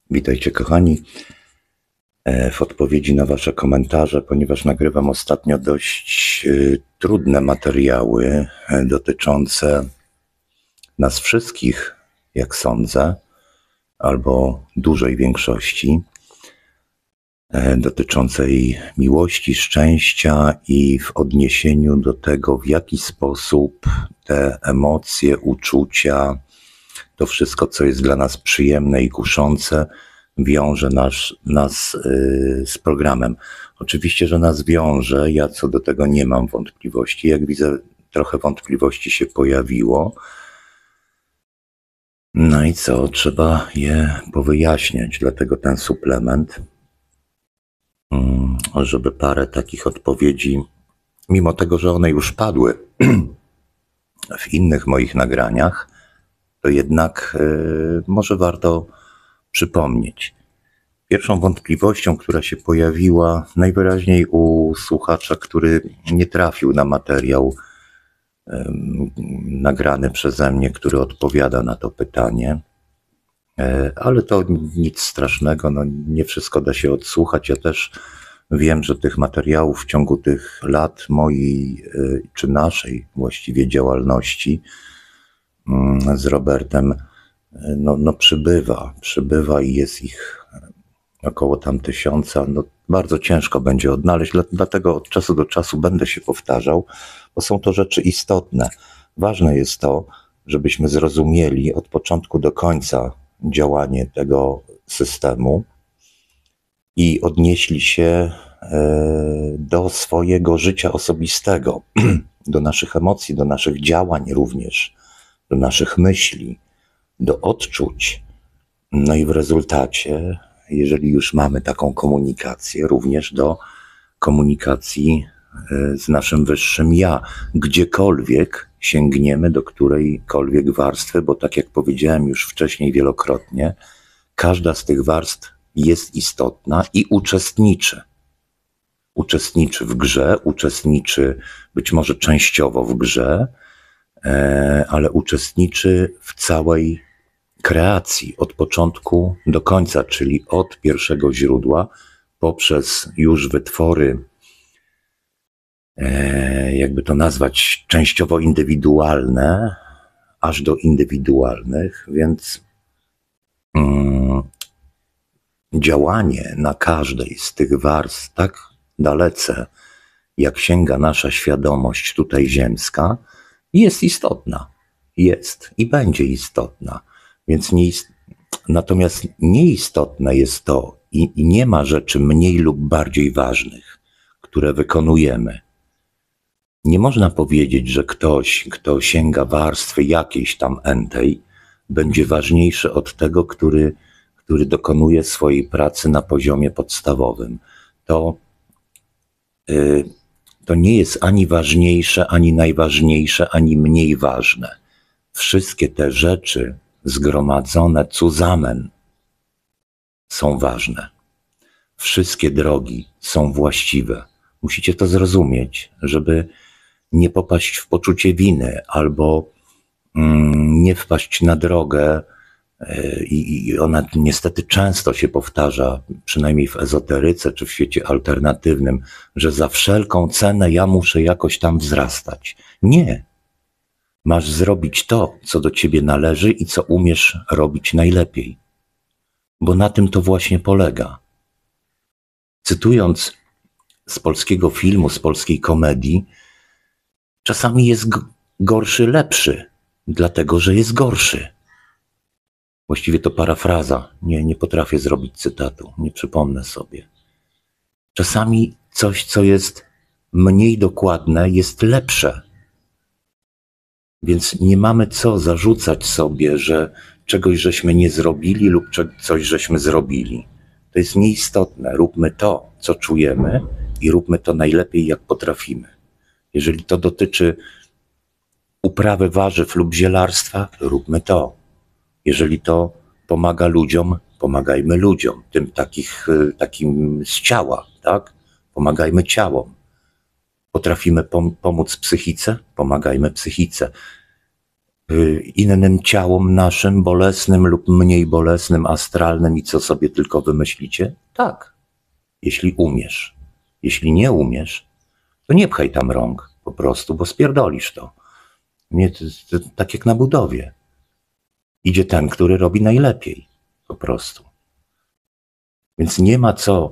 Witajcie kochani. W odpowiedzi na Wasze komentarze, ponieważ nagrywam ostatnio dość trudne materiały dotyczące nas wszystkich, jak sądzę, albo dużej większości, dotyczącej miłości, szczęścia i w odniesieniu do tego, w jaki sposób te emocje, uczucia, to wszystko, co jest dla nas przyjemne i kuszące, wiąże nas z programem. Oczywiście, że nas wiąże, ja co do tego nie mam wątpliwości. Jak widzę, trochę wątpliwości się pojawiło. No i co? Trzeba je powyjaśniać, dlatego ten suplement, żeby parę takich odpowiedzi, mimo tego, że one już padły w innych moich nagraniach, to jednak może warto przypomnieć. Pierwszą wątpliwością, która się pojawiła najwyraźniej u słuchacza, który nie trafił na materiał nagrany przeze mnie, który odpowiada na to pytanie, ale to nic strasznego, no nie wszystko da się odsłuchać. Ja też wiem, że tych materiałów w ciągu tych lat mojej, czy naszej właściwie działalności z Robertem, no przybywa i jest ich około tam 1000, no bardzo ciężko będzie odnaleźć, dlatego od czasu do czasu będę się powtarzał, bo są to rzeczy istotne. Ważne jest to, żebyśmy zrozumieli od początku do końca działanie tego systemu i odnieśli się do swojego życia osobistego, do naszych emocji, do naszych działań również, do naszych myśli, do odczuć. No i w rezultacie, jeżeli już mamy taką komunikację, również do komunikacji z naszym wyższym ja, gdziekolwiek sięgniemy do którejkolwiek warstwy, bo tak jak powiedziałem już wcześniej wielokrotnie, każda z tych warstw jest istotna i uczestniczy. Uczestniczy w grze, uczestniczy być może częściowo w grze, ale uczestniczy w całej kreacji od początku do końca, czyli od pierwszego źródła poprzez już wytwory, jakby to nazwać, częściowo indywidualne, aż do indywidualnych, więc działanie na każdej z tych warstw tak dalece, jak sięga nasza świadomość tutaj ziemska, jest istotna. Jest i będzie istotna. Więc natomiast nieistotne jest to i nie ma rzeczy mniej lub bardziej ważnych, które wykonujemy. Nie można powiedzieć, że ktoś, kto sięga warstwy jakiejś tam entej, będzie ważniejszy od tego, który dokonuje swojej pracy na poziomie podstawowym. To nie jest ani ważniejsze, ani najważniejsze, ani mniej ważne. Wszystkie te rzeczy zgromadzone zusammen są ważne. Wszystkie drogi są właściwe. Musicie to zrozumieć, żeby nie popaść w poczucie winy albo nie wpaść na drogę i ona niestety często się powtarza, przynajmniej w ezoteryce czy w świecie alternatywnym, że za wszelką cenę ja muszę jakoś tam wzrastać. Nie. Masz zrobić to, co do ciebie należy i co umiesz robić najlepiej. Bo na tym to właśnie polega. Cytując z polskiego filmu, z polskiej komedii, czasami jest gorszy lepszy, dlatego że jest gorszy. Właściwie to parafraza. Nie potrafię zrobić cytatu, nie przypomnę sobie. Czasami coś, co jest mniej dokładne, jest lepsze. Więc nie mamy co zarzucać sobie, że czegoś żeśmy nie zrobili lub coś żeśmy zrobili. To jest nieistotne. Róbmy to, co czujemy i róbmy to najlepiej, jak potrafimy. Jeżeli to dotyczy uprawy warzyw lub zielarstwa, róbmy to. Jeżeli to pomaga ludziom, pomagajmy ludziom, tym takim z ciała, tak? Pomagajmy ciałom. Potrafimy pomóc psychice, pomagajmy psychice. innym ciałom naszym, bolesnym lub mniej bolesnym, astralnym i co sobie tylko wymyślicie? Tak, jeśli umiesz. Jeśli nie umiesz, to nie pchaj tam rąk po prostu, bo spierdolisz to. Nie, to tak jak na budowie. Idzie ten, który robi najlepiej po prostu. Więc nie ma co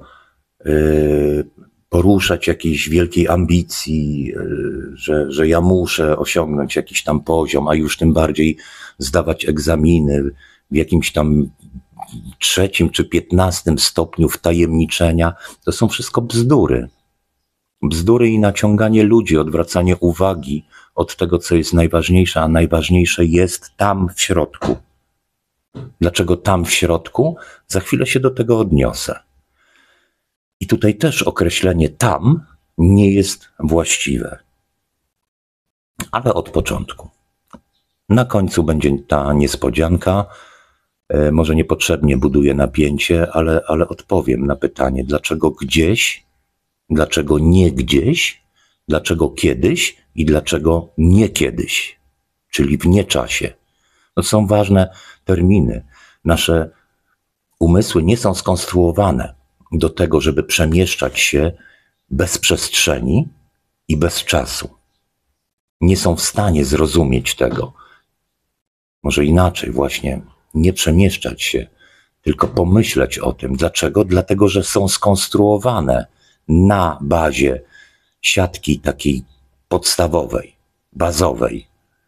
poruszać jakiejś wielkiej ambicji, że ja muszę osiągnąć jakiś tam poziom, a już tym bardziej zdawać egzaminy w jakimś tam 3. czy 15. stopniu wtajemniczenia. To są wszystko bzdury. Bzdury i naciąganie ludzi, odwracanie uwagi od tego, co jest najważniejsze, a najważniejsze jest tam w środku. Dlaczego tam w środku? Za chwilę się do tego odniosę. I tutaj też określenie tam nie jest właściwe. Ale od początku. Na końcu będzie ta niespodzianka. Może niepotrzebnie buduję napięcie, ale odpowiem na pytanie, dlaczego gdzieś, dlaczego nie gdzieś, dlaczego kiedyś i dlaczego nie kiedyś, czyli w nieczasie. To są ważne terminy. Nasze umysły nie są skonstruowane do tego, żeby przemieszczać się bez przestrzeni i bez czasu. Nie są w stanie zrozumieć tego. Może inaczej właśnie, nie przemieszczać się, tylko pomyśleć o tym. Dlaczego? Dlatego, że są skonstruowane na bazie siatki takiej podstawowej, bazowej,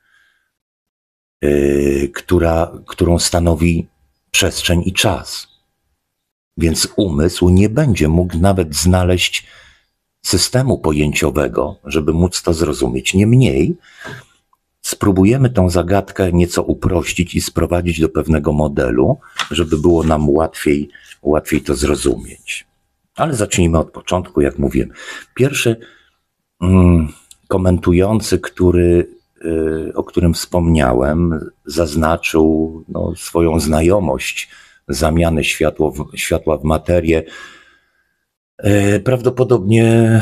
którą stanowi przestrzeń i czas. Więc umysł nie będzie mógł nawet znaleźć systemu pojęciowego, żeby móc to zrozumieć. Niemniej spróbujemy tą zagadkę nieco uprościć i sprowadzić do pewnego modelu, żeby było nam łatwiej to zrozumieć. Ale zacznijmy od początku, jak mówiłem. Pierwszy komentujący, o którym wspomniałem, zaznaczył swoją znajomość zamiany światła w materię. Prawdopodobnie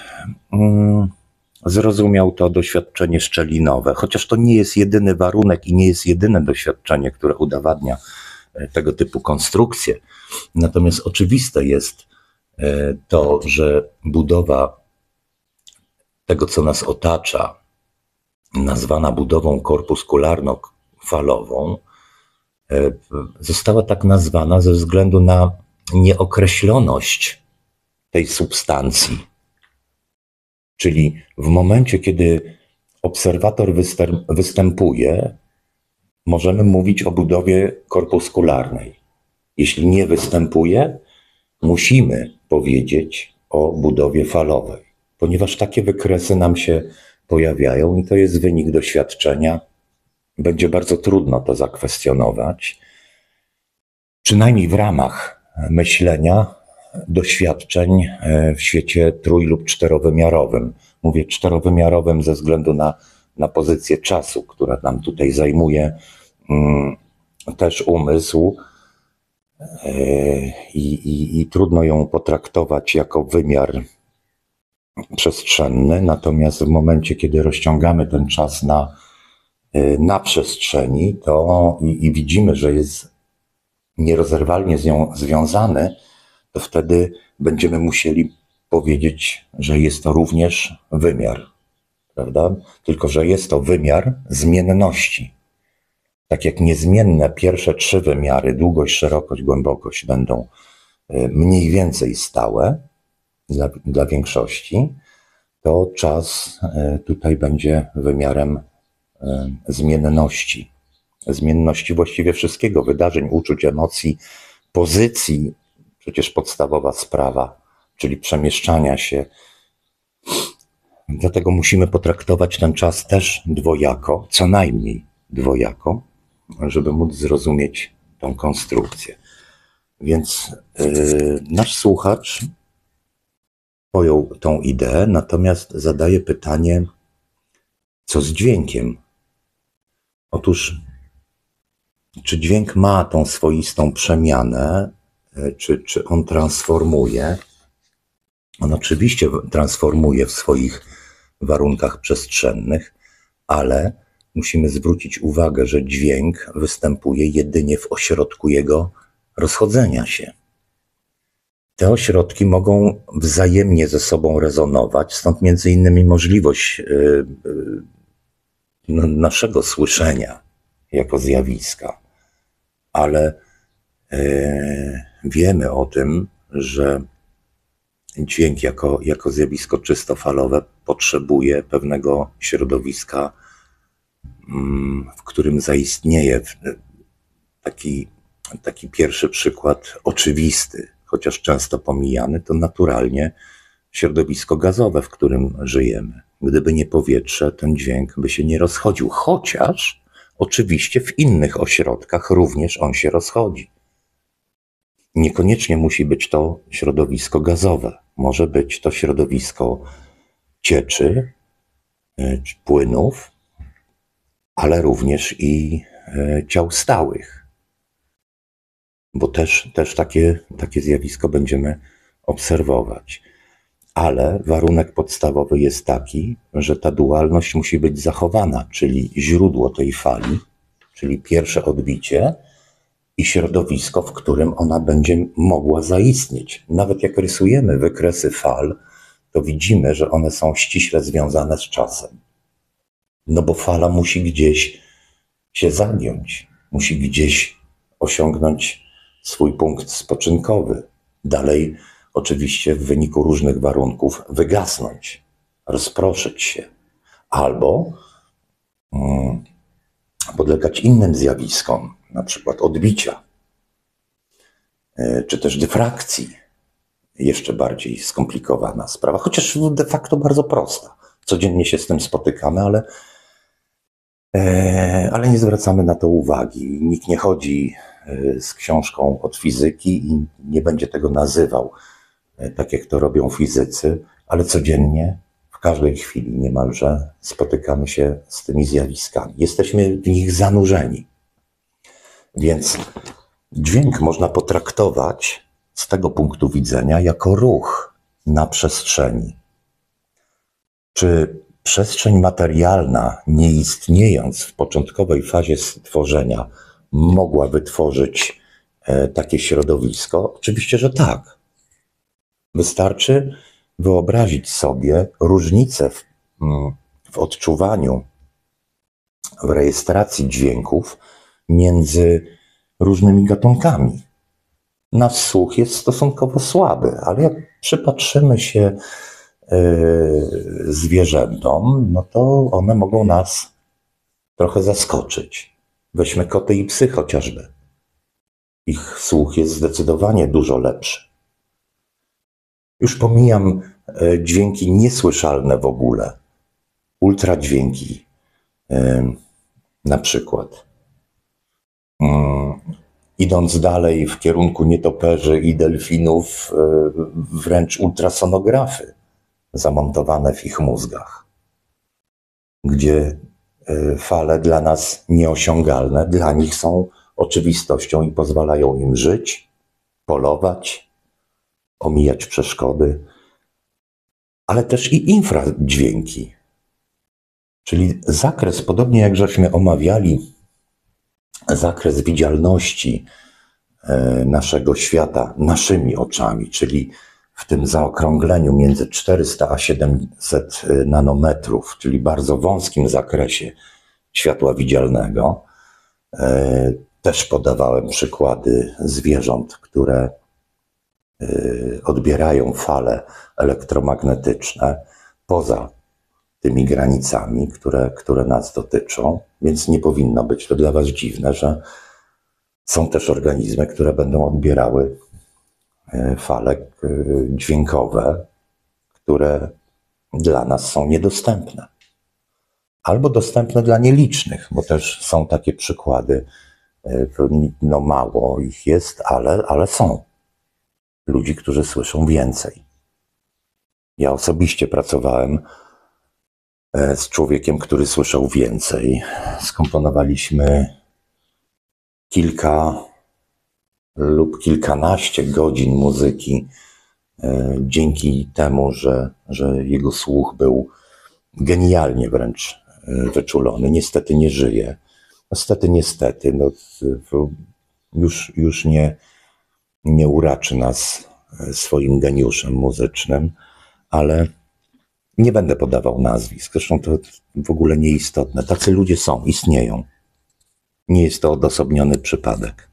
zrozumiał to doświadczenie szczelinowe, chociaż to nie jest jedyny warunek i nie jest jedyne doświadczenie, które udowadnia tego typu konstrukcje. Natomiast oczywiste jest to, że budowa tego, co nas otacza, nazwana budową korpuskularno-falową, została tak nazwana ze względu na nieokreśloność tej substancji. Czyli w momencie, kiedy obserwator występuje, możemy mówić o budowie korpuskularnej. Jeśli nie występuje, musimy powiedzieć o budowie falowej, ponieważ takie wykresy nam się pojawiają i to jest wynik doświadczenia. Będzie bardzo trudno to zakwestionować, przynajmniej w ramach myślenia, doświadczeń w świecie trój- lub czterowymiarowym. Mówię czterowymiarowym ze względu na pozycję czasu, która nam tutaj zajmuje też umysł i trudno ją potraktować jako wymiar przestrzenny, natomiast w momencie, kiedy rozciągamy ten czas na przestrzeni, to i widzimy, że jest nierozerwalnie z nią związany, to wtedy będziemy musieli powiedzieć, że jest to również wymiar, prawda? Tylko że jest to wymiar zmienności. Tak jak niezmienne pierwsze 3 wymiary, długość, szerokość, głębokość, będą mniej więcej stałe dla większości, to czas tutaj będzie wymiarem zmienności. Zmienności właściwie wszystkiego, wydarzeń, uczuć, emocji, pozycji, przecież podstawowa sprawa, czyli przemieszczania się. Dlatego musimy potraktować ten czas też dwojako, co najmniej dwojako, żeby móc zrozumieć tą konstrukcję. Więc nasz słuchacz pojął tą ideę, natomiast zadaje pytanie, co z dźwiękiem? Otóż, czy dźwięk ma tą swoistą przemianę, czy on transformuje? On oczywiście transformuje w swoich warunkach przestrzennych, ale musimy zwrócić uwagę, że dźwięk występuje jedynie w ośrodku jego rozchodzenia się. Te ośrodki mogą wzajemnie ze sobą rezonować, stąd między innymi możliwość naszego słyszenia jako zjawiska. Ale wiemy o tym, że dźwięk jako zjawisko czysto falowe potrzebuje pewnego środowiska, w którym zaistnieje taki pierwszy przykład oczywisty, chociaż często pomijany, to naturalnie środowisko gazowe, w którym żyjemy. Gdyby nie powietrze, ten dźwięk by się nie rozchodził, chociaż oczywiście w innych ośrodkach również on się rozchodzi. Niekoniecznie musi być to środowisko gazowe. Może być to środowisko cieczy, płynów, ale również i ciał stałych. Bo też takie zjawisko będziemy obserwować. Ale warunek podstawowy jest taki, że ta dualność musi być zachowana, czyli źródło tej fali, czyli pierwsze odbicie i środowisko, w którym ona będzie mogła zaistnieć. Nawet jak rysujemy wykresy fal, to widzimy, że one są ściśle związane z czasem. No bo fala musi gdzieś się zagiąć, musi gdzieś osiągnąć swój punkt spoczynkowy. Dalej oczywiście w wyniku różnych warunków wygasnąć, rozproszyć się, albo podlegać innym zjawiskom, na przykład odbicia, czy też dyfrakcji. Jeszcze bardziej skomplikowana sprawa, chociaż de facto bardzo prosta. Codziennie się z tym spotykamy, ale nie zwracamy na to uwagi. Nikt nie chodzi z książką od fizyki i nie będzie tego nazywał tak, jak to robią fizycy, ale codziennie, w każdej chwili niemalże spotykamy się z tymi zjawiskami. Jesteśmy w nich zanurzeni. Więc dźwięk można potraktować z tego punktu widzenia jako ruch na przestrzeni. Czy przestrzeń materialna, nie istniejąc w początkowej fazie stworzenia, mogła wytworzyć takie środowisko? Oczywiście, że tak. Wystarczy wyobrazić sobie różnicę w odczuwaniu, w rejestracji dźwięków między różnymi gatunkami. Nasz słuch jest stosunkowo słaby, ale jak przypatrzymy się zwierzętom, no to one mogą nas trochę zaskoczyć. Weźmy koty i psy chociażby. Ich słuch jest zdecydowanie dużo lepszy. Już pomijam dźwięki niesłyszalne w ogóle. Ultradźwięki na przykład. Idąc dalej w kierunku nietoperzy i delfinów, wręcz ultrasonografy zamontowane w ich mózgach, gdzie fale dla nas nieosiągalne, dla nich są oczywistością i pozwalają im żyć, polować, omijać przeszkody, ale też i infradźwięki. Czyli zakres, podobnie jak żeśmy omawiali, zakres widzialności naszego świata naszymi oczami, czyli w tym zaokrągleniu między 400 a 700 nanometrów, czyli bardzo wąskim zakresie światła widzialnego. Też podawałem przykłady zwierząt, które odbierają fale elektromagnetyczne poza tymi granicami, które nas dotyczą, więc nie powinno być to dla Was dziwne, że są też organizmy, które będą odbierały fale dźwiękowe, które dla nas są niedostępne. Albo dostępne dla nielicznych, bo też są takie przykłady, no mało ich jest, ale są. Ludzi, którzy słyszą więcej. Ja osobiście pracowałem z człowiekiem, który słyszał więcej. Skomponowaliśmy kilka lub kilkanaście godzin muzyki dzięki temu, że jego słuch był genialnie wręcz wyczulony. Niestety nie żyje. Niestety, już nie uraczy nas swoim geniuszem muzycznym, ale nie będę podawał nazwisk. Zresztą to w ogóle nieistotne. Tacy ludzie są, istnieją. Nie jest to odosobniony przypadek.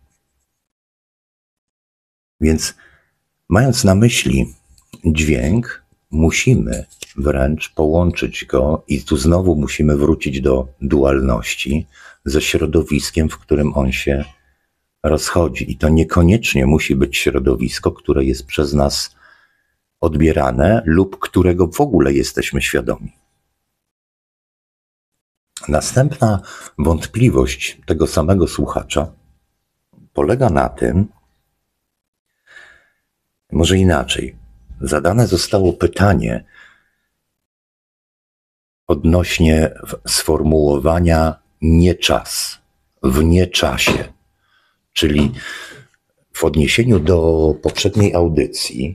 Więc mając na myśli dźwięk, musimy wręcz połączyć go i tu znowu musimy wrócić do dualności ze środowiskiem, w którym on się rozchodzi. I to niekoniecznie musi być środowisko, które jest przez nas odbierane lub którego w ogóle jesteśmy świadomi. Następna wątpliwość tego samego słuchacza polega na tym, może inaczej, zadane zostało pytanie odnośnie sformułowania nie czas, w nieczasie, czyli w odniesieniu do poprzedniej audycji,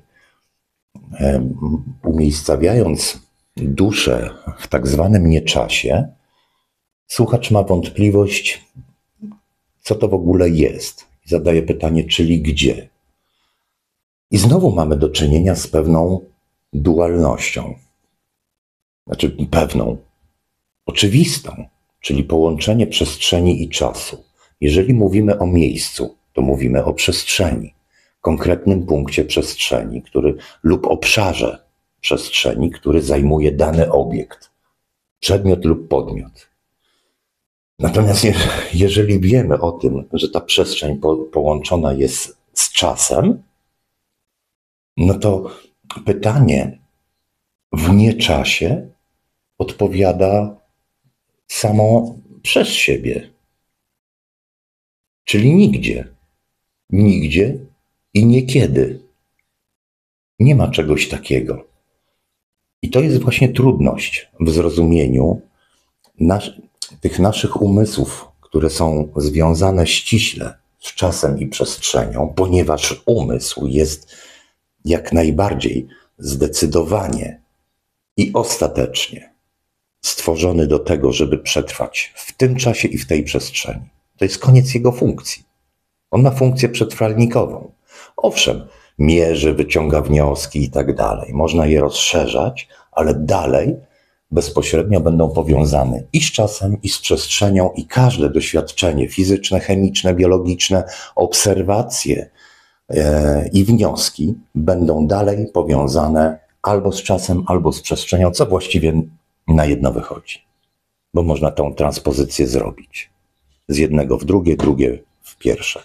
umiejscawiając duszę w tak zwanym nieczasie, słuchacz ma wątpliwość, co to w ogóle jest. Zadaje pytanie, czyli gdzie. I znowu mamy do czynienia z pewną dualnością. Znaczy pewną, oczywistą, czyli połączenie przestrzeni i czasu. Jeżeli mówimy o miejscu, to mówimy o przestrzeni, konkretnym punkcie przestrzeni, lub obszarze przestrzeni, który zajmuje dany obiekt, przedmiot lub podmiot. Natomiast jeżeli wiemy o tym, że ta przestrzeń połączona jest z czasem, no to pytanie w nieczasie odpowiada samo przez siebie. Czyli nigdzie. Nigdzie i niekiedy. Nie ma czegoś takiego. I to jest właśnie trudność w zrozumieniu tych naszych umysłów, które są związane ściśle z czasem i przestrzenią, ponieważ umysł jest jak najbardziej zdecydowanie i ostatecznie stworzony do tego, żeby przetrwać w tym czasie i w tej przestrzeni. To jest koniec jego funkcji. On ma funkcję przetrwalnikową. Owszem, mierzy, wyciąga wnioski i tak dalej. Można je rozszerzać, ale dalej bezpośrednio będą powiązane i z czasem, i z przestrzenią, i każde doświadczenie fizyczne, chemiczne, biologiczne, obserwacje i wnioski będą dalej powiązane albo z czasem, albo z przestrzenią, co właściwie na jedno wychodzi. Bo można tą transpozycję zrobić. Z jednego w drugie, drugie w pierwsze.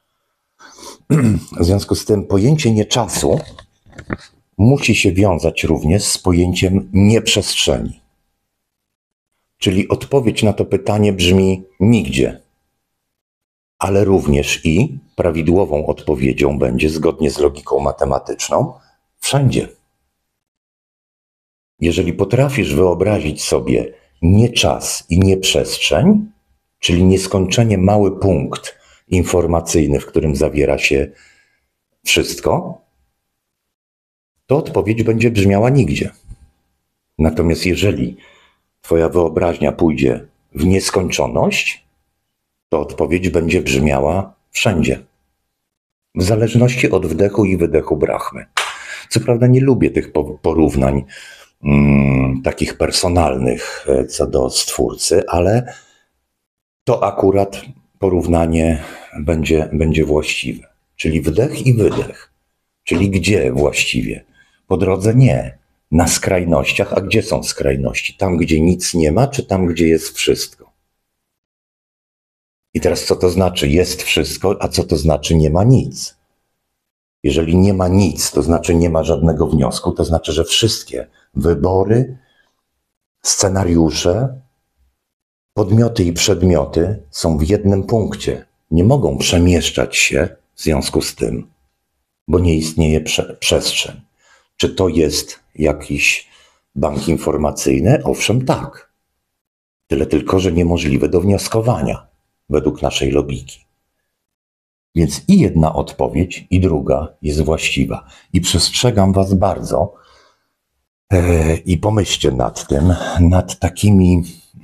W związku z tym pojęcie nieczasu musi się wiązać również z pojęciem nieprzestrzeni. Czyli odpowiedź na to pytanie brzmi nigdzie. Ale również i prawidłową odpowiedzią będzie, zgodnie z logiką matematyczną, wszędzie. Jeżeli potrafisz wyobrazić sobie nie czas i nie przestrzeń, czyli nieskończenie mały punkt informacyjny, w którym zawiera się wszystko, to odpowiedź będzie brzmiała nigdzie. Natomiast jeżeli twoja wyobraźnia pójdzie w nieskończoność, to odpowiedź będzie brzmiała wszędzie. W zależności od wdechu i wydechu Brahmy. Co prawda nie lubię tych porównań takich personalnych co do Stwórcy, ale to akurat porównanie będzie właściwe. Czyli wdech i wydech. Czyli gdzie właściwie? Po drodze nie. Na skrajnościach. A gdzie są skrajności? Tam, gdzie nic nie ma, czy tam, gdzie jest wszystko? I teraz co to znaczy jest wszystko, a co to znaczy nie ma nic? Jeżeli nie ma nic, to znaczy nie ma żadnego wniosku, to znaczy, że wszystkie wybory, scenariusze, podmioty i przedmioty są w jednym punkcie. Nie mogą przemieszczać się w związku z tym, bo nie istnieje przestrzeń. Czy to jest jakiś bank informacyjny? Owszem, tak. Tyle tylko, że niemożliwe do wnioskowania według naszej logiki. Więc i jedna odpowiedź, i druga jest właściwa. I przestrzegam was bardzo, I pomyślcie nad tym, nad takimi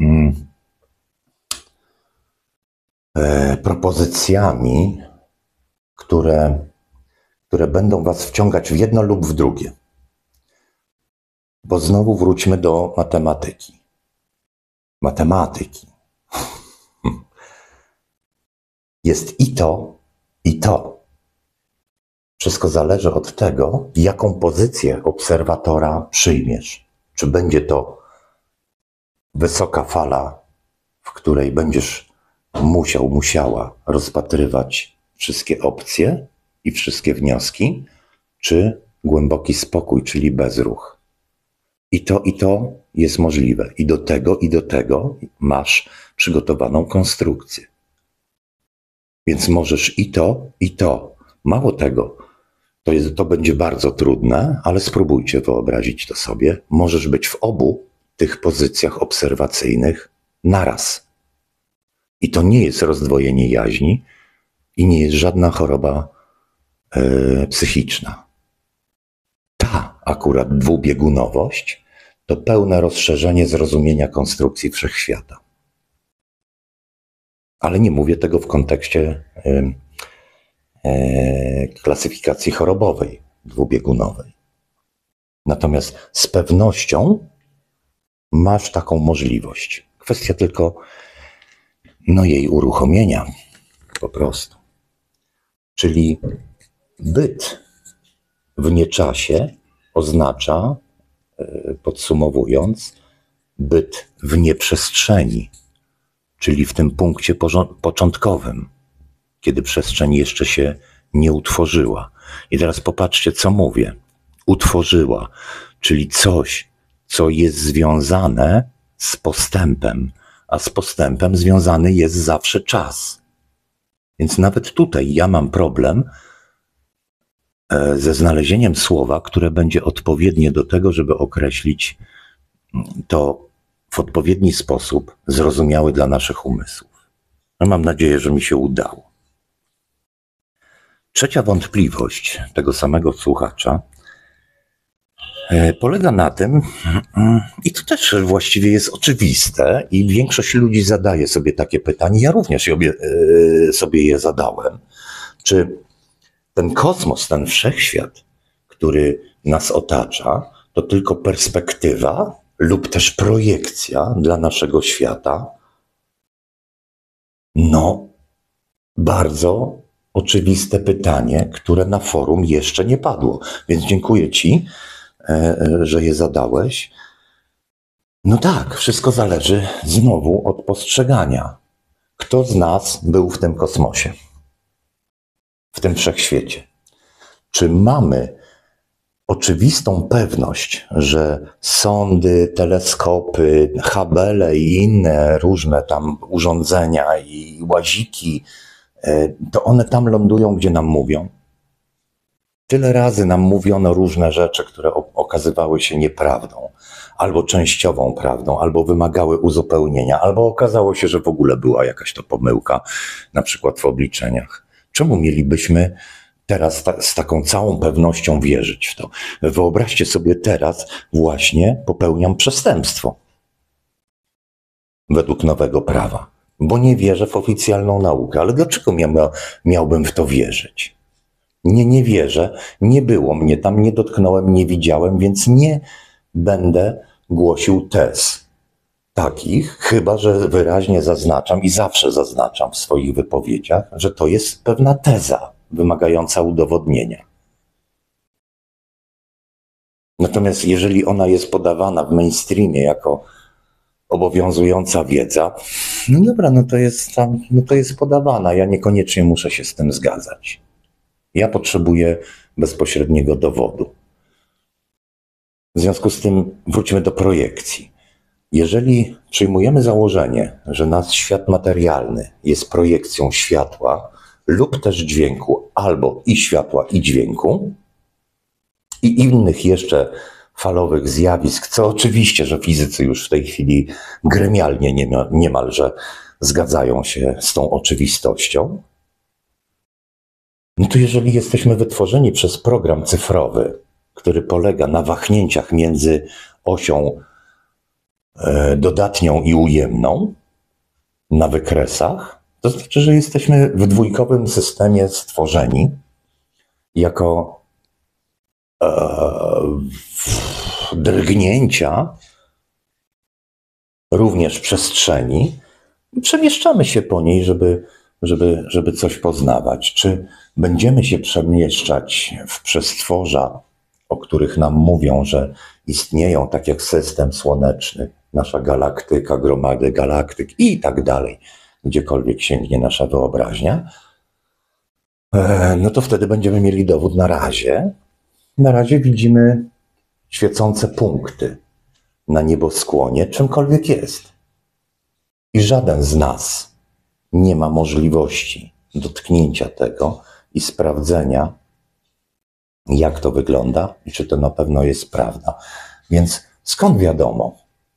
propozycjami, które będą was wciągać w jedno lub w drugie. Bo znowu wróćmy do matematyki. Matematyki. Jest i to, i to. Wszystko zależy od tego, jaką pozycję obserwatora przyjmiesz. Czy będzie to wysoka fala, w której będziesz musiała rozpatrywać wszystkie opcje i wszystkie wnioski, czy głęboki spokój, czyli bezruch. I to jest możliwe. I do tego masz przygotowaną konstrukcję. Więc możesz i to. Mało tego, to będzie bardzo trudne, ale spróbujcie wyobrazić to sobie. Możesz być w obu tych pozycjach obserwacyjnych naraz. I to nie jest rozdwojenie jaźni i nie jest żadna choroba psychiczna. Ta akurat dwubiegunowość to pełne rozszerzenie zrozumienia konstrukcji wszechświata. Ale nie mówię tego w kontekście klasyfikacji chorobowej, dwubiegunowej. Natomiast z pewnością masz taką możliwość. Kwestia tylko jej uruchomienia po prostu. Czyli byt w nieczasie oznacza, podsumowując, byt w nieprzestrzeni, czyli w tym punkcie początkowym, kiedy przestrzeń jeszcze się nie utworzyła. I teraz popatrzcie, co mówię. Utworzyła, czyli coś, co jest związane z postępem, a z postępem związany jest zawsze czas. Więc nawet tutaj ja mam problem ze znalezieniem słowa, które będzie odpowiednie do tego, żeby określić to w odpowiedni sposób, zrozumiały dla naszych umysłów. Mam nadzieję, że mi się udało. Trzecia wątpliwość tego samego słuchacza polega na tym, i to też właściwie jest oczywiste i większość ludzi zadaje sobie takie pytanie, ja również sobie je zadałem, czy ten kosmos, ten wszechświat, który nas otacza, to tylko perspektywa lub też projekcja dla naszego świata? Bardzo oczywiste pytanie, które na forum jeszcze nie padło. Więc dziękuję Ci, że je zadałeś. Tak, wszystko zależy znowu od postrzegania. Kto z nas był w tym kosmosie? W tym wszechświecie? Czy mamy oczywistą pewność, że sondy, teleskopy, Hubble i inne różne tam urządzenia i łaziki, to one tam lądują, gdzie nam mówią? Tyle razy nam mówiono różne rzeczy, które okazywały się nieprawdą, albo częściową prawdą, albo wymagały uzupełnienia, albo okazało się, że w ogóle była jakaś to pomyłka, na przykład w obliczeniach. Czemu mielibyśmy teraz z taką całą pewnością wierzyć w to? Wyobraźcie sobie, teraz właśnie popełniam przestępstwo według nowego prawa, bo nie wierzę w oficjalną naukę. Ale dlaczego miałbym w to wierzyć? Nie wierzę, nie było mnie tam, nie dotknąłem, nie widziałem, więc nie będę głosił tez takich, chyba że wyraźnie zaznaczam i zawsze zaznaczam w swoich wypowiedziach, że to jest pewna teza wymagająca udowodnienia. Natomiast jeżeli ona jest podawana w mainstreamie jako obowiązująca wiedza, dobra, to jest podawana, ja niekoniecznie muszę się z tym zgadzać. Ja potrzebuję bezpośredniego dowodu. W związku z tym wróćmy do projekcji. Jeżeli przyjmujemy założenie, że nasz świat materialny jest projekcją światła lub też dźwięku, albo i światła, i dźwięku, i innych jeszcze falowych zjawisk, co oczywiście, że fizycy już w tej chwili gremialnie niemalże zgadzają się z tą oczywistością, to jeżeli jesteśmy wytworzeni przez program cyfrowy, który polega na wahnięciach między osią dodatnią i ujemną, na wykresach, to znaczy, że jesteśmy w dwójkowym systemie stworzeni jako drgnięcia również przestrzeni. Przemieszczamy się po niej, żeby coś poznawać. Czy będziemy się przemieszczać w przestworza, o których nam mówią, że istnieją, tak jak system słoneczny, nasza galaktyka, gromady galaktyk i tak dalej, gdziekolwiek sięgnie nasza wyobraźnia, no to wtedy będziemy mieli dowód na razie. Na razie widzimy świecące punkty na nieboskłonie, czymkolwiek jest. I żaden z nas nie ma możliwości dotknięcia tego i sprawdzenia, jak to wygląda i czy to na pewno jest prawda. Więc skąd wiadomo?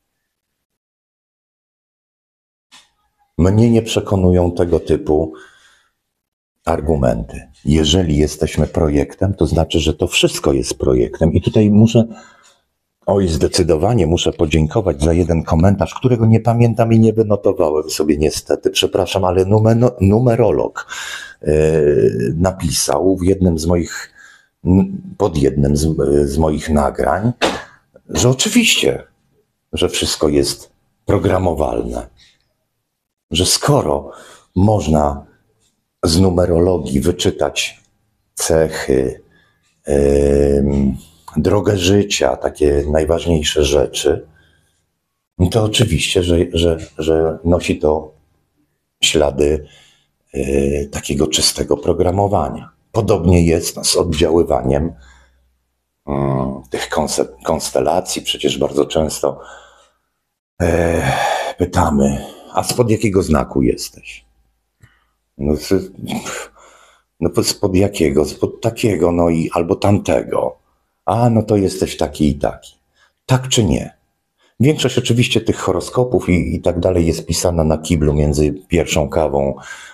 Mnie nie przekonują tego typu argumenty. Jeżeli jesteśmy projektem, to znaczy, że to wszystko jest projektem. I tutaj zdecydowanie muszę podziękować za jeden komentarz, którego nie pamiętam i nie wynotowałem sobie niestety. Przepraszam, ale numerolog napisał pod jednym z moich nagrań, że oczywiście, że wszystko jest programowalne. Że skoro można z numerologii wyczytać cechy, drogę życia, takie najważniejsze rzeczy, to oczywiście, że nosi to ślady takiego czystego programowania. Podobnie jest z oddziaływaniem tych konstelacji. Przecież bardzo często pytamy, a spod jakiego znaku jesteś? No spod jakiego? Spod takiego, no i albo tamtego. A, no to jesteś taki i taki. Tak czy nie? Większość oczywiście tych horoskopów i tak dalej jest pisana na kiblu między pierwszą kawą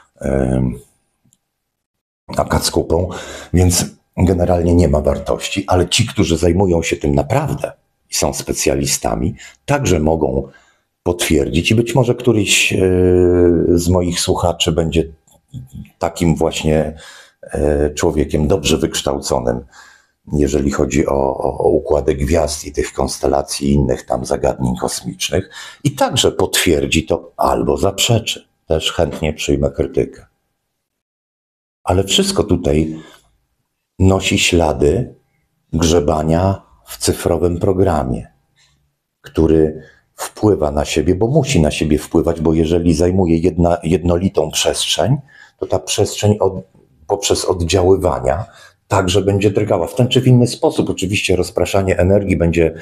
a kackupą, więc generalnie nie ma wartości, ale ci, którzy zajmują się tym naprawdę i są specjalistami, także mogą potwierdzić i być może któryś z moich słuchaczy będzie takim właśnie człowiekiem dobrze wykształconym, jeżeli chodzi o układy gwiazd i tych konstelacji i innych tam zagadnień kosmicznych i także potwierdzi to albo zaprzeczy. Też chętnie przyjmę krytykę. Ale wszystko tutaj nosi ślady grzebania w cyfrowym programie, który wpływa na siebie, bo musi na siebie wpływać, bo jeżeli zajmuje jednolitą przestrzeń, to ta przestrzeń poprzez oddziaływania także będzie drgała w ten czy w inny sposób. Oczywiście rozpraszanie energii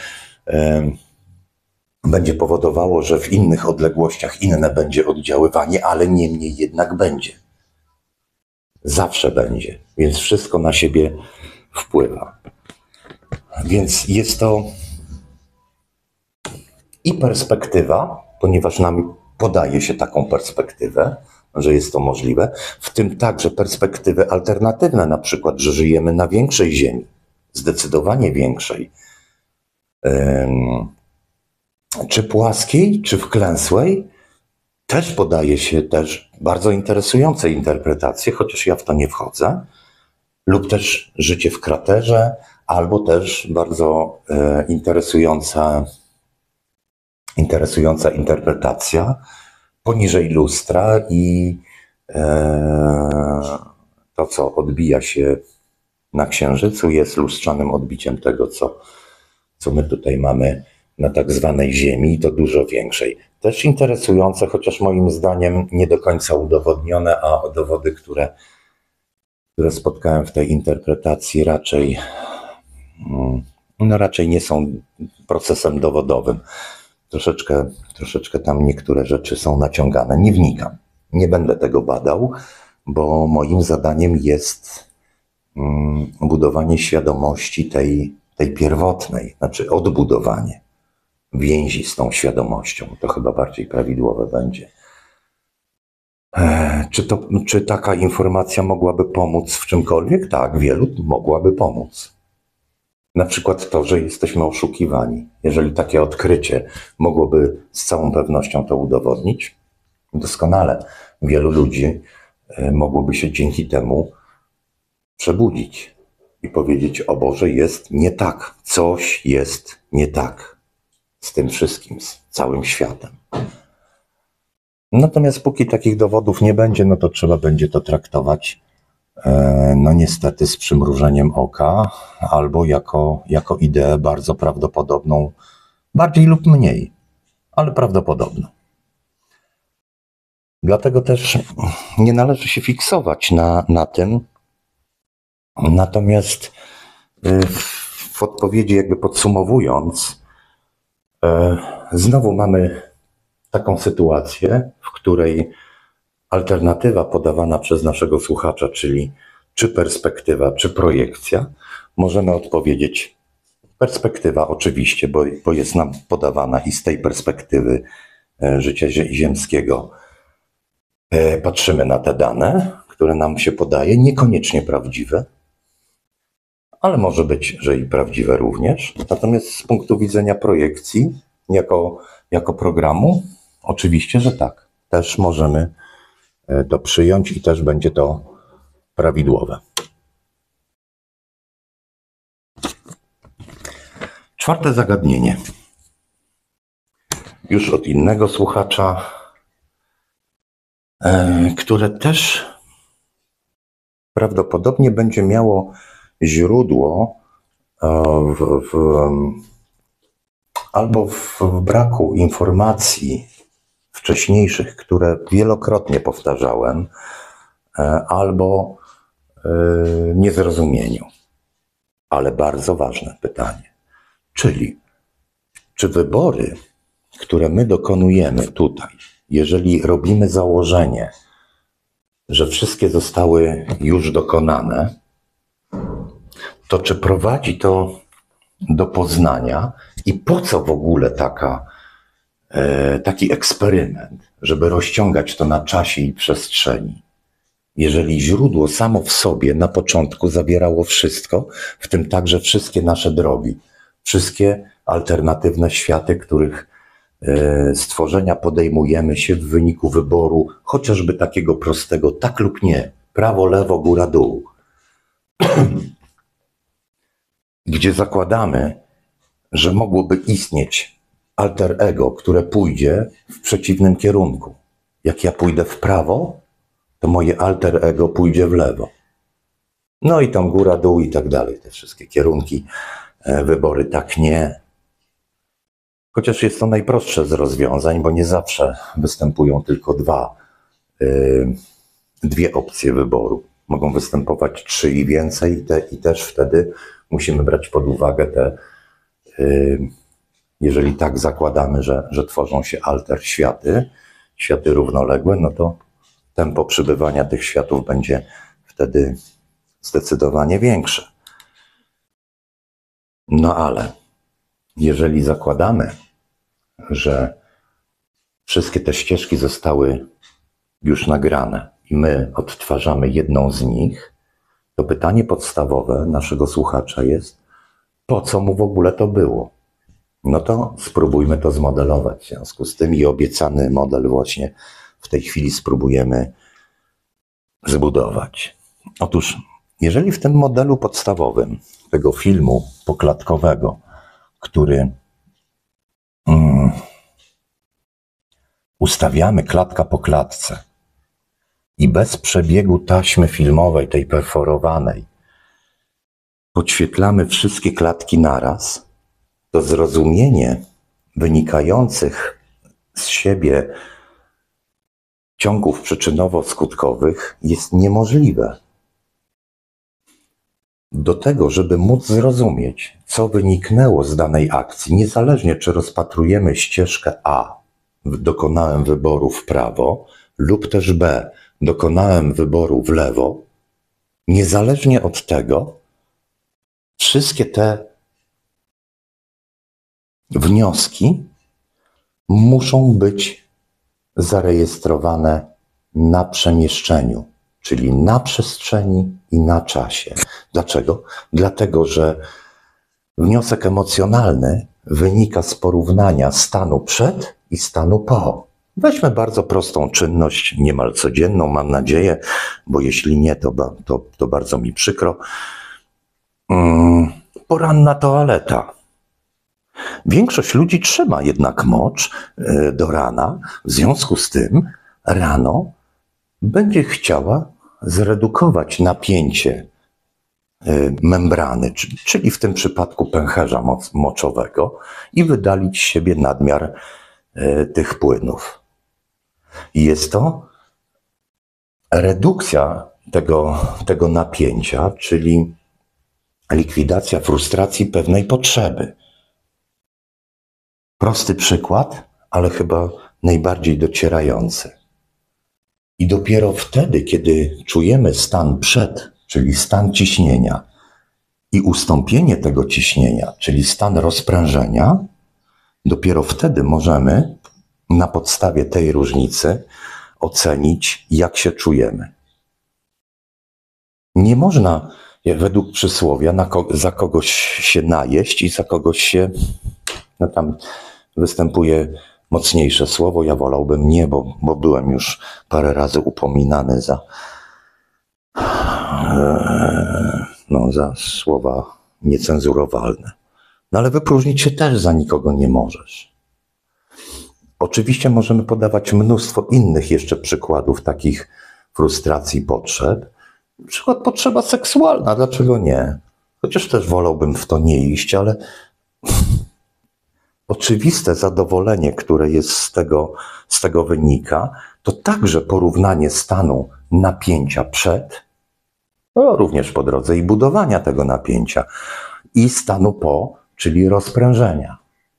będzie powodowało, że w innych odległościach inne będzie oddziaływanie, ale niemniej jednak będzie. Zawsze będzie, więc wszystko na siebie wpływa. Więc jest to i perspektywa, ponieważ nam podaje się taką perspektywę, że jest to możliwe, w tym także perspektywy alternatywne, na przykład, że żyjemy na większej Ziemi, zdecydowanie większej, czy płaskiej, czy wklęsłej, też podaje się też bardzo interesujące interpretacje, chociaż ja w to nie wchodzę, lub też życie w kraterze, albo też bardzo interesująca interpretacja poniżej lustra i to, co odbija się na Księżycu, jest lustrzanym odbiciem tego, co my tutaj mamy na tak zwanej Ziemi, i to dużo większej. Też interesujące, chociaż moim zdaniem nie do końca udowodnione, a dowody, które spotkałem w tej interpretacji raczej nie są procesem dowodowym. Troszeczkę tam niektóre rzeczy są naciągane. Nie wnikam. Nie będę tego badał, bo moim zadaniem jest budowanie świadomości tej pierwotnej, znaczy odbudowanie więzi z tą świadomością. To chyba bardziej prawidłowe będzie. Czy taka informacja mogłaby pomóc w czymkolwiek? Tak, wielu mogłaby pomóc. Na przykład to, że jesteśmy oszukiwani. Jeżeli takie odkrycie mogłoby z całą pewnością to udowodnić, doskonale wielu ludzi mogłoby się dzięki temu przebudzić i powiedzieć: o Boże, jest nie tak, coś jest nie tak z tym wszystkim, z całym światem. Natomiast póki takich dowodów nie będzie, no to trzeba będzie to traktować no niestety z przymrużeniem oka albo jako ideę bardzo prawdopodobną, bardziej lub mniej, ale prawdopodobną. Dlatego też nie należy się fiksować na tym. Natomiast w odpowiedzi, jakby podsumowując, znowu mamy taką sytuację, w której alternatywa podawana przez naszego słuchacza, czyli czy perspektywa, czy projekcja, możemy odpowiedzieć perspektywa oczywiście, bo jest nam podawana i z tej perspektywy życia ziemskiego patrzymy na te dane, które nam się podaje, niekoniecznie prawdziwe, ale może być, że i prawdziwe również. Natomiast z punktu widzenia projekcji, jako programu, oczywiście, że tak. Też możemy to przyjąć i też będzie to prawidłowe. Czwarte zagadnienie. Już od innego słuchacza, które też prawdopodobnie będzie miało źródło albo w braku informacji wcześniejszych, które wielokrotnie powtarzałem, albo niezrozumieniu. Ale bardzo ważne pytanie. Czyli, czy wybory, które my dokonujemy tutaj, jeżeli robimy założenie, że wszystkie zostały już dokonane, to czy prowadzi to do poznania i po co w ogóle taki eksperyment, żeby rozciągać to na czasie i przestrzeni? Jeżeli źródło samo w sobie na początku zawierało wszystko, w tym także wszystkie nasze drogi, wszystkie alternatywne światy, których stworzenia podejmujemy się w wyniku wyboru, chociażby takiego prostego, tak lub nie, prawo, lewo, góra, dół, gdzie zakładamy, że mogłoby istnieć alter ego, które pójdzie w przeciwnym kierunku. Jak ja pójdę w prawo, to moje alter ego pójdzie w lewo. No i tam góra, dół i tak dalej, te wszystkie kierunki, wybory tak nie. Chociaż jest to najprostsze z rozwiązań, bo nie zawsze występują tylko dwie opcje wyboru. Mogą występować 3 i więcej i też wtedy musimy brać pod uwagę jeżeli tak zakładamy, że tworzą się alter światy równoległe, no to tempo przybywania tych światów będzie wtedy zdecydowanie większe. No ale jeżeli zakładamy, że wszystkie te ścieżki zostały już nagrane i my odtwarzamy jedną z nich, to pytanie podstawowe naszego słuchacza jest, po co mu w ogóle to było? No to spróbujmy to zmodelować w związku z tym i obiecany model właśnie w tej chwili spróbujemy zbudować. Otóż, jeżeli w tym modelu podstawowym tego filmu poklatkowego, który ustawiamy klatka po klatce i bez przebiegu taśmy filmowej, tej perforowanej, podświetlamy wszystkie klatki naraz, to zrozumienie wynikających z siebie ciągów przyczynowo-skutkowych jest niemożliwe. Do tego, żeby móc zrozumieć, co wyniknęło z danej akcji, niezależnie czy rozpatrujemy ścieżkę A, dokonałem wyboru w prawo, lub też B, dokonałem wyboru w lewo, niezależnie od tego, wszystkie te wnioski muszą być zarejestrowane na przemieszczeniu, czyli na przestrzeni i na czasie. Dlaczego? Dlatego, że Wniosek emocjonalny wynika z porównania stanu przed i stanu po. Weźmy bardzo prostą czynność, niemal codzienną, mam nadzieję, bo jeśli nie, to bardzo mi przykro. Poranna toaleta. Większość ludzi trzyma jednak mocz do rana, w związku z tym rano będzie chciała zredukować napięcie membrany, czyli w tym przypadku pęcherza moczowego i wydalić z siebie nadmiar tych płynów. Jest to redukcja tego napięcia, czyli likwidacja frustracji pewnej potrzeby. Prosty przykład, ale chyba najbardziej docierający. I dopiero wtedy, kiedy czujemy stan przed, czyli stan ciśnienia, i ustąpienie tego ciśnienia, czyli stan rozprężenia, dopiero wtedy możemy na podstawie tej różnicy ocenić, jak się czujemy. Nie można, według przysłowia, za kogoś się najeść i za kogoś się, tam występuje mocniejsze słowo, ja wolałbym nie, bo byłem już parę razy upominany za słowa niecenzurowalne. No ale wypróżnić się też za nikogo nie możesz. Oczywiście możemy podawać mnóstwo innych jeszcze przykładów takich frustracji, potrzeb. Na przykład potrzeba seksualna, dlaczego nie? Chociaż też wolałbym w to nie iść, ale oczywiste zadowolenie, które jest z tego wynika, to także porównanie stanu napięcia przed, również po drodze i budowania tego napięcia, i stanu po, czyli rozprężenia.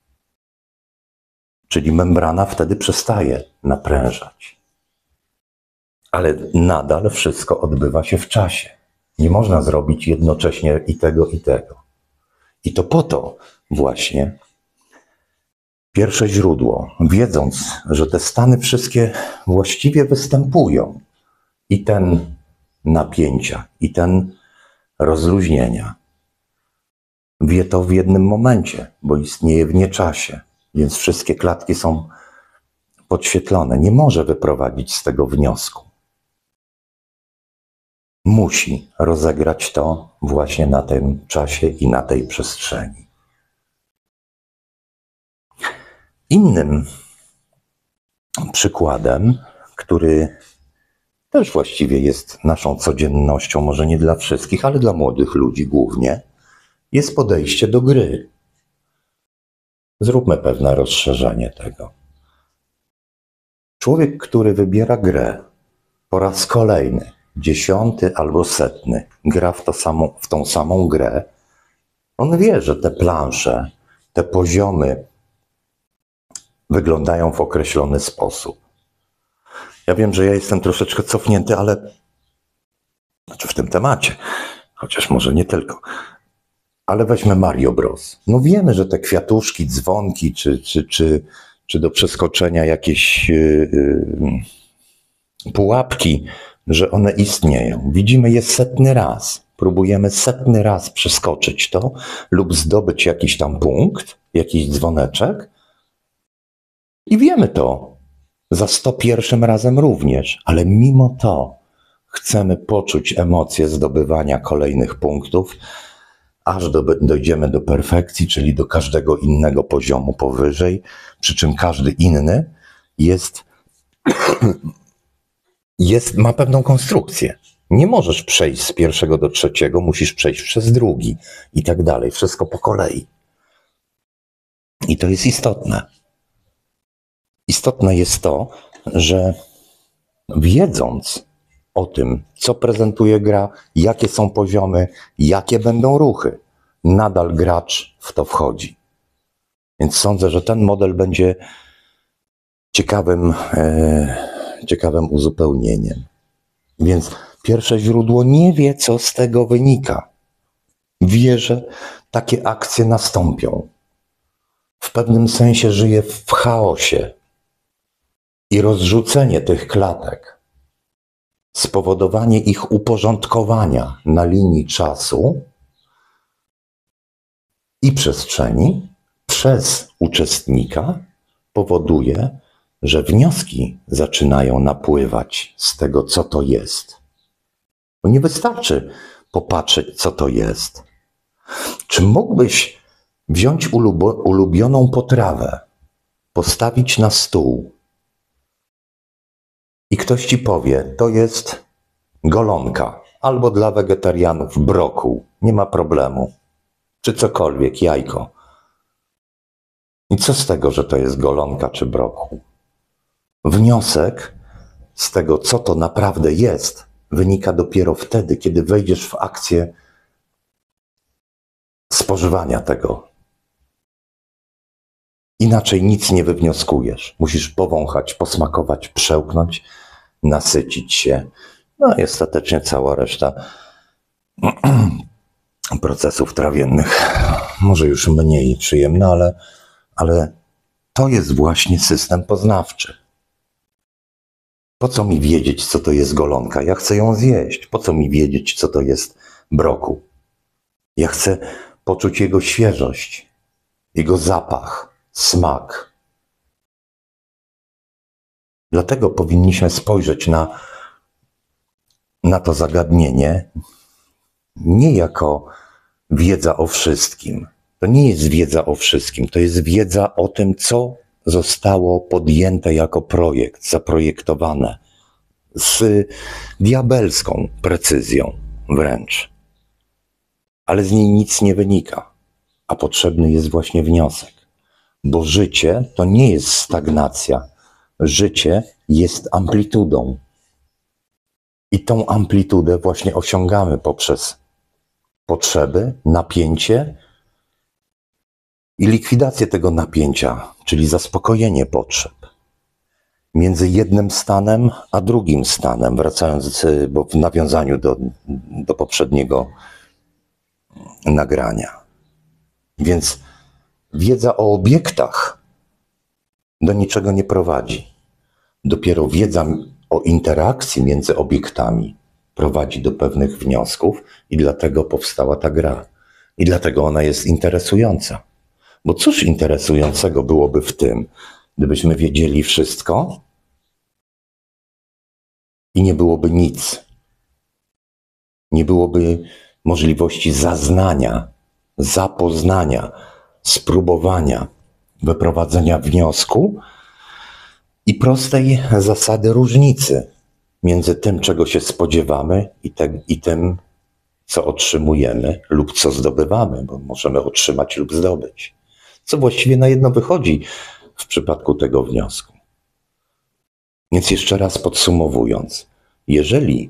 Czyli membrana wtedy przestaje naprężać. Ale nadal wszystko odbywa się w czasie. Nie można zrobić jednocześnie i tego, i tego. I to po to właśnie pierwsze źródło, wiedząc, że te stany wszystkie właściwie występują, i ten napięcia, i ten rozluźnienia, wie to w jednym momencie, bo istnieje w nieczasie, więc wszystkie klatki są podświetlone. Nie może wyprowadzić z tego wniosku. Musi rozegrać to właśnie na tym czasie i na tej przestrzeni. Innym przykładem, który też właściwie jest naszą codziennością, może nie dla wszystkich, ale dla młodych ludzi głównie, jest podejście do gry. Zróbmy pewne rozszerzenie tego. Człowiek, który wybiera grę po raz kolejny, 10. albo 100, gra w tą samą grę, on wie, że te plansze, te poziomy wyglądają w określony sposób. Ja wiem, że ja jestem troszeczkę cofnięty, w tym temacie, chociaż może nie tylko. Ale weźmy Mario Bros. No wiemy, że te kwiatuszki, dzwonki, czy do przeskoczenia jakieś pułapki, że one istnieją. Widzimy je 100. raz. Próbujemy 100. raz przeskoczyć to lub zdobyć jakiś tam punkt, jakiś dzwoneczek. I wiemy to za 101. razem również, ale mimo to chcemy poczuć emocję zdobywania kolejnych punktów, aż dojdziemy do perfekcji, czyli do każdego innego poziomu powyżej, przy czym każdy inny ma pewną konstrukcję. Nie możesz przejść z 1. do 3, musisz przejść przez 2 i tak dalej. Wszystko po kolei. I to jest istotne. Istotne jest to, że wiedząc o tym, co prezentuje gra, jakie są poziomy, jakie będą ruchy, nadal gracz w to wchodzi. Więc sądzę, że ten model będzie ciekawym uzupełnieniem. Więc pierwsze źródło nie wie, co z tego wynika. Wie, że takie akcje nastąpią. W pewnym sensie żyje w chaosie. I rozrzucenie tych klatek, spowodowanie ich uporządkowania na linii czasu i przestrzeni przez uczestnika powoduje, że wnioski zaczynają napływać z tego, co to jest. Bo nie wystarczy popatrzeć, co to jest. Czy mógłbyś wziąć ulubioną potrawę, postawić na stół i ktoś ci powie, to jest golonka, albo dla wegetarianów brokuł, nie ma problemu, czy cokolwiek, jajko. I co z tego, że to jest golonka czy brokuł? Wniosek z tego, co to naprawdę jest, wynika dopiero wtedy, kiedy wejdziesz w akcję spożywania tego. Inaczej nic nie wywnioskujesz. Musisz powąchać, posmakować, przełknąć, nasycić się. No i ostatecznie cała reszta procesów trawiennych. Może już mniej przyjemna, ale to jest właśnie system poznawczy. Po co mi wiedzieć, co to jest golonka? Ja chcę ją zjeść. Po co mi wiedzieć, co to jest brokuł? Ja chcę poczuć jego świeżość, jego zapach, smak. Dlatego powinniśmy spojrzeć na to zagadnienie nie jako wiedza o wszystkim. To nie jest wiedza o wszystkim, to jest wiedza o tym, co zostało podjęte jako projekt, zaprojektowane z diabelską precyzją wręcz. Ale z niej nic nie wynika, a potrzebny jest właśnie wniosek. Bo życie to nie jest stagnacja. Życie jest amplitudą. I tą amplitudę właśnie osiągamy poprzez potrzeby, napięcie i likwidację tego napięcia, czyli zaspokojenie potrzeb. Między jednym stanem a drugim stanem, wracając, bo w nawiązaniu do poprzedniego nagrania. Więc wiedza o obiektach do niczego nie prowadzi. Dopiero wiedza o interakcji między obiektami prowadzi do pewnych wniosków i dlatego powstała ta gra. I dlatego ona jest interesująca. Bo cóż interesującego byłoby w tym, gdybyśmy wiedzieli wszystko i nie byłoby nic. Nie byłoby możliwości zaznania, zapoznania, spróbowania, wyprowadzenia wniosku i prostej zasady różnicy między tym, czego się spodziewamy i tym, co otrzymujemy lub co zdobywamy, bo możemy otrzymać lub zdobyć. Co właściwie na jedno wychodzi w przypadku tego wniosku. Więc jeszcze raz podsumowując, jeżeli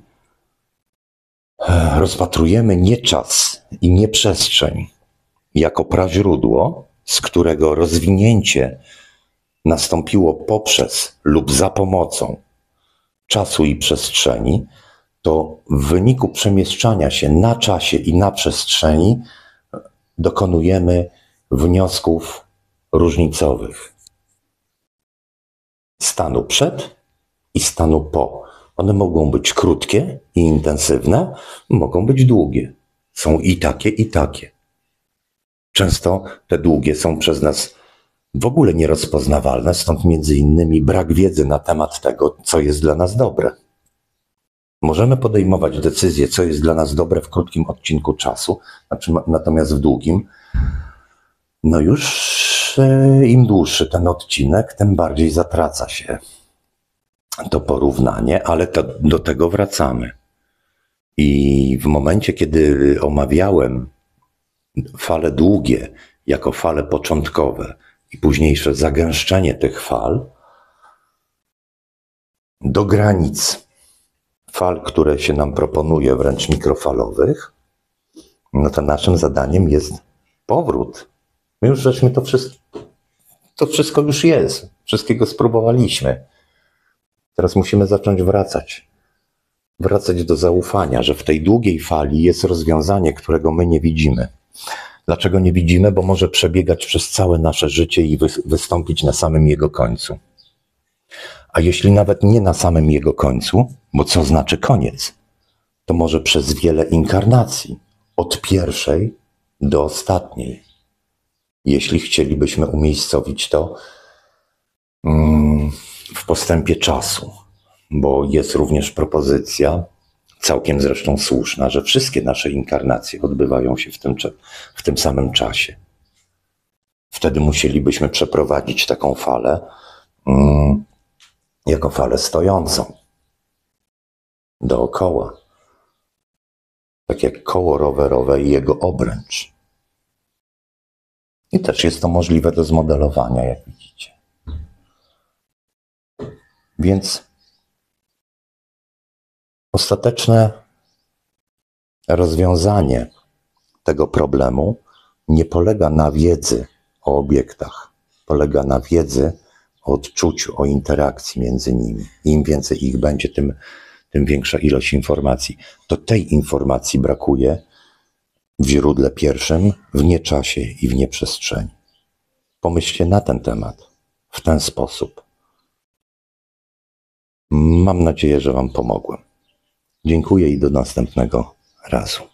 rozpatrujemy nie czas i nie przestrzeń jako praźródło, z którego rozwinięcie nastąpiło poprzez lub za pomocą czasu i przestrzeni, to w wyniku przemieszczania się na czasie i na przestrzeni dokonujemy wniosków różnicowych. Stanu przed i stanu po. One mogą być krótkie i intensywne, mogą być długie. Są i takie, i takie. Często te długie są przez nas w ogóle nierozpoznawalne, stąd między innymi brak wiedzy na temat tego, co jest dla nas dobre. Możemy podejmować decyzję, co jest dla nas dobre w krótkim odcinku czasu, natomiast w długim, no już im dłuższy ten odcinek, tym bardziej zatraca się to porównanie, ale do tego wracamy. I w momencie, kiedy omawiałem fale długie jako fale początkowe i późniejsze zagęszczenie tych fal do granic fal, które się nam proponuje, wręcz mikrofalowych, no to naszym zadaniem jest powrót. My już żeśmy to wszystko już jest. Wszystkiego spróbowaliśmy. Teraz musimy zacząć wracać. Wracać do zaufania, że w tej długiej fali jest rozwiązanie, którego my nie widzimy. Dlaczego nie widzimy? Bo może przebiegać przez całe nasze życie i wystąpić na samym jego końcu. A jeśli nawet nie na samym jego końcu, bo co znaczy koniec, to może przez wiele inkarnacji, od pierwszej do ostatniej. Jeśli chcielibyśmy umiejscowić to w postępie czasu, bo jest również propozycja, całkiem zresztą słuszna, że wszystkie nasze inkarnacje odbywają się w tym samym czasie. Wtedy musielibyśmy przeprowadzić taką falę jako falę stojącą dookoła. Tak jak koło rowerowe i jego obręcz. I też jest to możliwe do zmodelowania, jak widzicie. Więc ostateczne rozwiązanie tego problemu nie polega na wiedzy o obiektach. Polega na wiedzy o odczuciu, o interakcji między nimi. Im więcej ich będzie, tym większa ilość informacji. To tej informacji brakuje w źródle pierwszym, w nieczasie i w nieprzestrzeni. Pomyślcie na ten temat w ten sposób. Mam nadzieję, że Wam pomogłem. Dziękuję i do następnego razu.